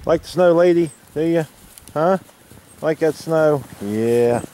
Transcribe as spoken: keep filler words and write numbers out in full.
Like the snow, lady? Do you? Huh? Like that snow? Yeah.